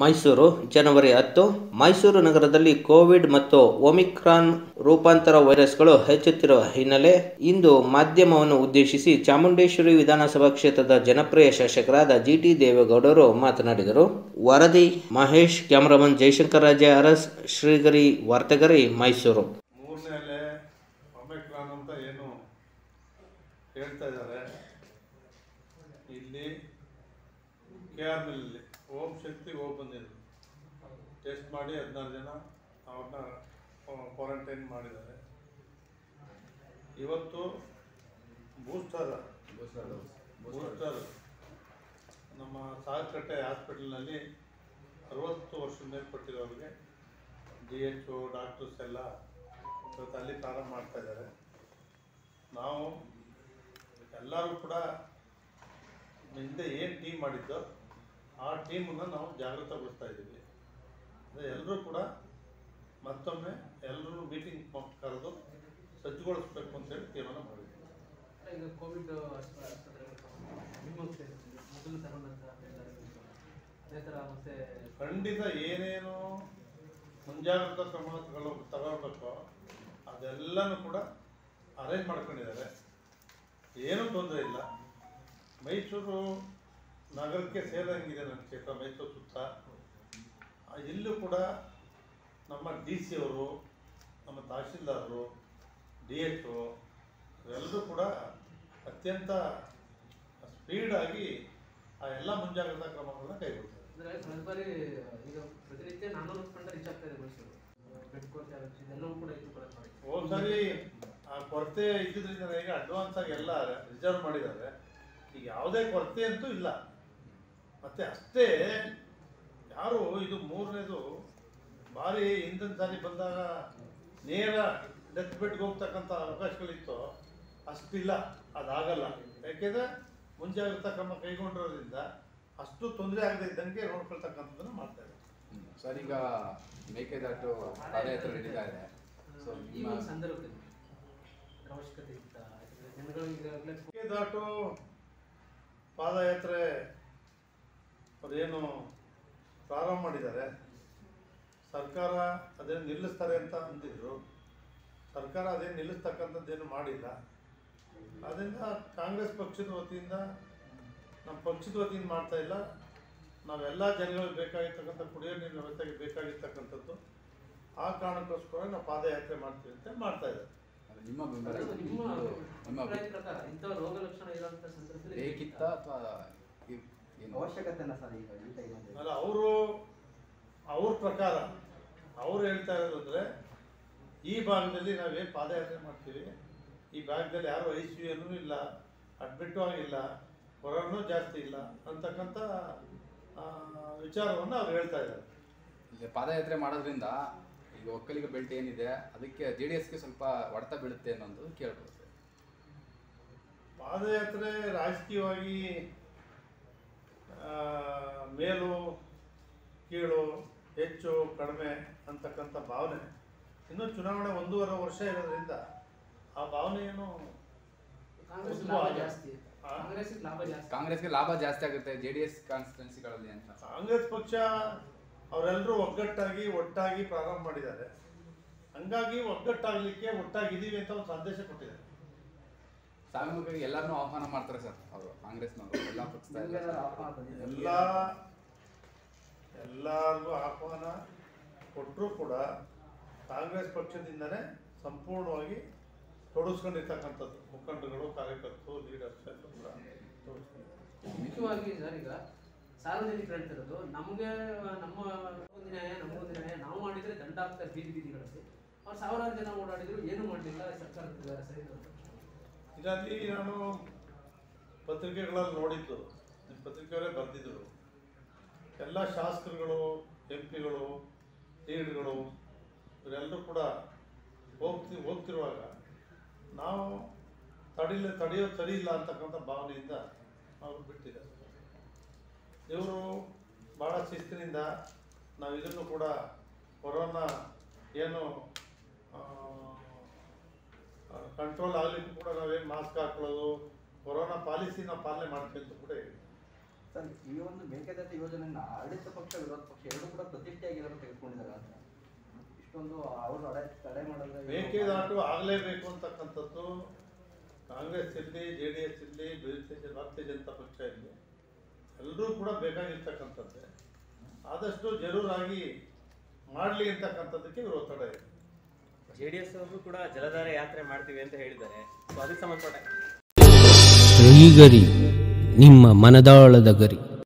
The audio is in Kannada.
ಮೈಸೂರು ಜನವರಿ 10. ಮೈಸೂರು ನಗರದಲ್ಲಿ ಕೋವಿಡ್ ಮತ್ತು ಒಮಿಕ್ರಾನ್ ರೂಪಾಂತರ ವೈರಸ್ಗಳು ಹೆಚ್ಚುತ್ತಿರುವ ಹಿನ್ನೆಲೆ ಇಂದು ಮಾಧ್ಯಮವನ್ನು ಉದ್ದೇಶಿಸಿ ಚಾಮುಂಡೇಶ್ವರಿ ವಿಧಾನಸಭಾ ಕ್ಷೇತ್ರದ ಜನಪ್ರಿಯ ಶಾಸಕರಾದ ಜಿಟಿ ದೇವೇಗೌಡರು ಮಾತನಾಡಿದರು. ವರದಿ ಮಹೇಶ್, ಕ್ಯಾಮರಾಮನ್ ಜಯಶಂಕರ್ ರಾಜೆ ಅರಸ್, ಶ್ರೀಗರಿ, ವಾರ್ತೆಗರಿ, ಮೈಸೂರು. ಮೂರನೇ ಅಲೆ ಒಮಿಕ್ರಾನ್ ಅಂತ ಏನು ಹೇಳ್ತಾ ಇದ್ದಾರೆ. ಇಲ್ಲಿ KRನಲ್ಲಿ ಓಂ ಶಕ್ತಿ ಹೋಗಿ ಬಂದಿದ್ರು, ಟೆಸ್ಟ್ ಮಾಡಿ 16 ಜನ ಅವ್ರನ್ನ ಕ್ವಾರಂಟೈನ್ ಮಾಡಿದ್ದಾರೆ. ಇವತ್ತು ಬೂಸ್ಟರ್ ನಮ್ಮ ಸಾಗರಕಟ್ಟೆ ಹಾಸ್ಪಿಟಲ್ನಲ್ಲಿ 60 ವರ್ಷದ ಮೇಲ್ಪಟ್ಟಿರೋರಿಗೆ DHO ಡಾಕ್ಟರ್ಸ್ ಎಲ್ಲ ಇವತ್ತು ಅಲ್ಲಿ ಪ್ರಾರಂಭ ಮಾಡ್ತಾ ಇದ್ದಾರೆ. ನಾವು ಎಲ್ಲರೂ ಕೂಡ ಹಿಂದೆ ಏನು ಟೀಮ್ ಮಾಡಿದ್ದೋ ಆ ಟೀಮನ್ನು ನಾವು ಜಾಗೃತಗೊಳಿಸ್ತಾ ಇದ್ದೀವಿ. ಅಂದರೆ ಎಲ್ಲರೂ ಕೂಡ ಮತ್ತೊಮ್ಮೆ ಎಲ್ಲರೂ ಮೀಟಿಂಗ್ ಕರೆದು ಸಜ್ಜುಗೊಳಿಸ್ಬೇಕು ಅಂತೇಳಿ ತೀರ್ಮಾನ ಮಾಡಿದ್ದೀವಿ. ಈಗ ಕೋವಿಡ್ ಅದೇ ಥರ ಮತ್ತೆ ಖಂಡಿತ ಏನೇನು ಮುಂಜಾಗ್ರತಾ ಕ್ರಮಗಳು ತಗೊಳ್ಬೇಕೋ ಅದೆಲ್ಲನೂ ಕೂಡ ಅರೇಂಜ್ ಮಾಡ್ಕೊಂಡಿದ್ದಾರೆ. ಏನೂ ತೊಂದರೆ ಇಲ್ಲ. ಮೈಸೂರು ನಗರಕ್ಕೆ ಸೇರಿದಂಗಿದೆ ನನ್ನ ಕ್ಷೇತ್ರ. ಮೈಸೂರು ಸುತ್ತ ಇಲ್ಲೂ ಕೂಡ ನಮ್ಮ DC ಅವರು, ನಮ್ಮ ತಹಶೀಲ್ದಾರರು, DHO ಇವೆಲ್ಲರೂ ಕೂಡ ಅತ್ಯಂತ ಸ್ಪೀಡಾಗಿ ಆ ಎಲ್ಲ ಮುಂಜಾಗ್ರತಾ ಕ್ರಮಗಳನ್ನ ಕೈಗೊಳ್ತಾರೆ. ಅಂದರೆ ಈಗ ಪ್ರತಿನಿತ್ಯ 400 ಗಂಟೆ ರೀಚ್ ಆಗ್ತಾ ಇದೆ ಮೈಸೂರು. ಬೆಡ್ ಕೊರತೆ ಆಗುತ್ತೆ, ಇದೆಲ್ಲವೂ ಕೂಡ ಇದು ಕೂಡ ಹೋದ್ಸರಿ ಆ ಕೊರತೆ ಇದ್ದಿದ್ದರಿಂದ ಈಗ ಅಡ್ವಾನ್ಸ್ ಆಗಿ ಎಲ್ಲ ರಿಸರ್ವ್ ಮಾಡಿದ್ದಾರೆ. ಈಗ ಯಾವುದೇ ಕೊರತೆ ಅಂತೂ ಇಲ್ಲ. ಮತ್ತು ಅಷ್ಟೇ ಯಾರು ಇದು ಮೂರನೇದು ಭಾರಿ ಹಿಂದಿನ ಸಾರಿ ಬಂದಾಗ ನೇರ ಡೆತ್ ಬೆಡ್ಗೆ ಹೋಗ್ತಕ್ಕಂಥ ಅವಕಾಶಗಳಿತ್ತು, ಅಷ್ಟಿಲ್ಲ. ಅದಾಗಲ್ಲ. ಯಾಕೆಂದರೆ ಮುಂಜಾಗ್ರತಾ ಕ್ರಮ ಕೈಗೊಂಡಿರೋದ್ರಿಂದ ಅಷ್ಟು ತೊಂದರೆ ಆಗದೆ ಇದ್ದಂಗೆ ನೋಡ್ಕೊಳ್ತಕ್ಕಂಥದ್ದನ್ನು ಮಾಡ್ತಾ ಇದ್ದಾರೆ. ಸರ್, ಈಗ ಮೇಕೆದಾಟು ಪಾದಯಾತ್ರೆ ನಡೀತಾ ಇದೆ. ಸೊ ಈ ಒಂದು ಸಂದರ್ಭದಲ್ಲಿ ಅವಶ್ಯಕತೆ ಇತ್ತ ಜನಗಳಿಗೆ ಮೇಕೆದಾಟು ಪಾದಯಾತ್ರೆ ಅದೇನು ಪ್ರಾರಂಭ ಮಾಡಿದ್ದಾರೆ, ಸರ್ಕಾರ ಅದೇನು ನಿಲ್ಲಿಸ್ತಾರೆ ಅಂತ ಅಂದಿದ್ರು. ಸರ್ಕಾರ ಅದೇನು ನಿಲ್ಲಿಸ್ತಕ್ಕಂಥದ್ದೇನು ಮಾಡಿಲ್ಲ. ಅದರಿಂದ ಕಾಂಗ್ರೆಸ್ ಪಕ್ಷದ ವತಿಯಿಂದ, ನಮ್ಮ ಪಕ್ಷದ ವತಿಯಿಂದ ಮಾಡ್ತಾ ಇಲ್ಲ. ನಾವೆಲ್ಲ ಜನಗಳಿಗೆ ಬೇಕಾಗಿರ್ತಕ್ಕಂಥ ಕುಡಿಯೋ ನೀರಿನ ವ್ಯವಸ್ಥೆಗೆ ಬೇಕಾಗಿರ್ತಕ್ಕಂಥದ್ದು. ಆ ಕಾರಣಕ್ಕೋಸ್ಕರ ನಾವು ಪಾದಯಾತ್ರೆ ಮಾಡ್ತೀವಿ ಅಂತ ಮಾಡ್ತಾ ಇದ್ದಾರೆ. ನಿಮ್ಮ ಬೆಂಬಲ ನಿಮ್ಮ ಪ್ರಕಾರ ಇಂಥ ರೋಗ ಲಕ್ಷಣ ಇರುವಂಥ ಸಂದರ್ಭದಲ್ಲಿ ಬೇಕಿತ್ತ ಅಥವಾ ಅವಶ್ಯಕತೆನ ಸರ್ ಈಗ ಅಲ್ಲ, ಅವ್ರ ಪ್ರಕಾರ ಅವ್ರು ಹೇಳ್ತಾ ಇರೋದು ಅಂದರೆ, ಈ ಭಾಗದಲ್ಲಿ ನಾವೇನು ಪಾದಯಾತ್ರೆ ಮಾಡ್ತೀವಿ, ಈ ಭಾಗದಲ್ಲಿ ಯಾರು ICU ಇಲ್ಲ, ಅಡ್ಮಿಟ್ಟು ಆಗಿಲ್ಲ, ಹೊರನೂ ಜಾಸ್ತಿ ಇಲ್ಲ ಅಂತಕ್ಕಂಥ ವಿಚಾರವನ್ನು ಅವ್ರು ಹೇಳ್ತಾ ಇದ್ದಾರೆ. ಈಗ ಪಾದಯಾತ್ರೆ ಮಾಡೋದ್ರಿಂದ ಈಗ ಒಕ್ಕಲಿಗ ಬೆಲ್ಟ್ ಏನಿದೆ ಅದಕ್ಕೆ JDSಗೆ ಸ್ವಲ್ಪ ಹೊಡೆತ ಬೀಳುತ್ತೆ ಅನ್ನೋದು ಕೇಳ್ಬರುತ್ತೆ. ಪಾದಯಾತ್ರೆ ರಾಜಕೀಯವಾಗಿ ಮೇಲು ಕೀಳು, ಹೆಚ್ಚು ಕಡಿಮೆ ಅಂತಕ್ಕಂಥ ಭಾವನೆ ಇನ್ನೂ ಚುನಾವಣೆ 1.5 ವರ್ಷ ಇರೋದ್ರಿಂದ ಆ ಭಾವನೆಯನ್ನು ಕಾಂಗ್ರೆಸ್ಗೆ ಲಾಭ ಜಾಸ್ತಿ ಆಗುತ್ತೆ JDS ಕಾನ್ಸ್ಟಿಟ್ಯೂನ್ಸಿಗಳಲ್ಲಿ ಅಂತ. ಕಾಂಗ್ರೆಸ್ ಪಕ್ಷ ಅವರೆಲ್ಲರೂ ಒಟ್ಟಾಗಿ ಪ್ರಾರಂಭ ಮಾಡಿದ್ದಾರೆ. ಹಂಗಾಗಿ ಒಗ್ಗಟ್ಟಾಗಲಿಕ್ಕೆ ಒಟ್ಟಾಗಿದ್ದೀವಿ ಅಂತ ಒಂದು ಸಂದೇಶ ಕೊಟ್ಟಿದ್ದಾರೆ. ಸಾಮೂಹಿಕವಾಗಿ ಎಲ್ಲರನ್ನೂ ಆಹ್ವಾನ ಮಾಡ್ತಾರೆ ಸರ್ ಅವರು, ಕಾಂಗ್ರೆಸ್ನವರು ಎಲ್ಲ ಪಕ್ಷದ ಎಲ್ಲರಿಗೂ ಆಹ್ವಾನ ಕೊಟ್ಟರೂ ಕೂಡ ಕಾಂಗ್ರೆಸ್ ಪಕ್ಷದಿಂದನೇ ಸಂಪೂರ್ಣವಾಗಿ ತೊಡಗಿಸ್ಕೊಂಡಿರ್ತಕ್ಕಂಥದ್ದು ಮುಖಂಡರುಗಳು, ಕಾರ್ಯಕರ್ತರು, ಲೀಡರ್ಸ್ ಎಲ್ಲ ಕೂಡ ತೊಡಗಿಸ್ಕೊಂಡಿದ್ದಾರೆ. ಮುಖ್ಯವಾಗಿ ಸರ್, ಈಗ ಸಾರ್ವಜನಿಕರು ಹೇಳ್ತಿರೋದು ನಮಗೆ ನಮಗೊಂದು ನ್ಯಾಯ ನಾವು ಮಾಡಿದರೆ ದಂಡ ಆಗ್ತಾರೆ ಬೀದಿಗಳಲ್ಲಿ. ಅವ್ರು ಸಾವಿರಾರು ಜನ ಓಡಾಡಿದ್ರು, ಏನೂ ಮಾಡಲಿಲ್ಲ, ಸರ್ಕಾರದಿದ್ದಾರೆ ಸರಿ ಅಂತ. ಇದರಲ್ಲಿ ನಾನು ಪತ್ರಿಕೆಗಳಲ್ಲಿ ನೋಡಿದ್ದು, ನಿಮ್ಮ ಪತ್ರಿಕೆಯವರೇ ಬರೆದಿದ್ದರು, ಎಲ್ಲ ಶಾಸಕರುಗಳು, MPಗಳು, ಲೀಡ್ಗಳು ಇವರೆಲ್ಲರೂ ಕೂಡ ಹೋಗ್ತಿರುವಾಗ ನಾವು ತಡೆಯೋದು ಸರಿ ಇಲ್ಲ ಅಂತಕ್ಕಂಥ ಭಾವನೆಯಿಂದ ಅವರು ಬಿಟ್ಟಿದ್ದಾರೆ. ಇವರು ಭಾಳ ಶಿಸ್ತಿನಿಂದ ನಾವು ಇದನ್ನು ಕೂಡ ಕೊರೋನಾ ಏನು ಕಂಟ್ರೋಲ್ ಆಗಲಿಕ್ಕೂ ಕೂಡ ನಾವೇನು ಮಾಸ್ಕ್ ಹಾಕೊಳ್ಳೋದು, ಕೊರೋನಾ ಪಾಲಿಸಿನ ಪಾಲನೆ ಮಾಡ್ತೀವಿ ಅಂತ ಕೂಡ ಹೇಳಿ ಸರ್, ಈ ಒಂದು ಮೇಕೆದಾಟು ಯೋಜನೆಯನ್ನ ಆಡಳಿತ ಪಕ್ಷ ವಿರೋಧ ಪಕ್ಷ ಎರಡೂ ಕೂಡ ಪ್ರತಿಷ್ಠೆಯಾಗಿ ತೆಗೆದುಕೊಂಡಿದ್ದಾರೆ ಅಂತ ಇಷ್ಟೊಂದು ಅವರು ತಡೆ ಮಾಡಿದ್ರೆ ಮೇಕೆದಾಟು ಆಗಲೇಬೇಕು ಅಂತಕ್ಕಂಥದ್ದು ಕಾಂಗ್ರೆಸ್ ಇರಲಿ, JDS ಇರಲಿ, ಭಾರತೀಯ ಜನತಾ ಪಕ್ಷ ಇರಲಿ, ಎಲ್ಲರೂ ಕೂಡ ಬೇಕಾಗಿರ್ತಕ್ಕಂಥದ್ದೇ. ಆದಷ್ಟು ಜರೂರಾಗಿ ಮಾಡಲಿ ಅಂತಕ್ಕಂಥದ್ದಕ್ಕೆ ಇವರು ಒತ್ತಡ ಇದೆ. JDS ಅವರು ಕೂಡ ಜಲಧಾರೆ ಯಾತ್ರೆ ಮಾಡ್ತೀವಿ ಅಂತ ಹೇಳಿದ್ದಾರೆ. ಸೊ ಅದಕ್ಕೆ ಸಂಬಂಧಪಟ್ಟ ಗರಿ ನಿಮ್ಮ ಮನದಾಳದ ಗರಿ.